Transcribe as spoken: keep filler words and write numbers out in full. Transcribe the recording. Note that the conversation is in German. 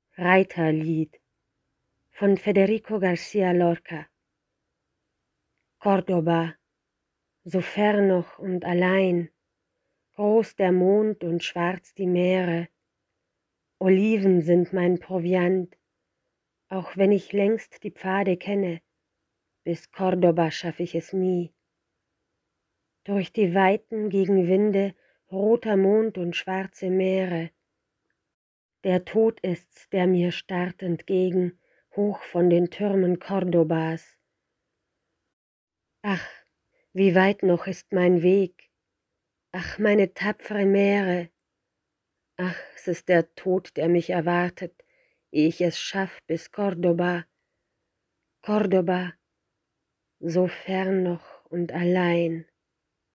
Reiterlied von Federico García Lorca. Cordoba, so fern noch und allein, groß der Mond und schwarz die Meere, Oliven sind mein Proviant, auch wenn ich längst die Pfade kenne, bis Cordoba schaff ich es nie. Durch die Weiten gegen Winde, roter Mond und schwarze Meere, der Tod ist's, der mir starrt entgegen, hoch von den Türmen Cordobas. Ach, wie weit noch ist mein Weg, ach, meine tapfere Meere, ach, es ist der Tod, der mich erwartet, ehe ich es schaff bis Cordoba, Cordoba, so fern noch und allein.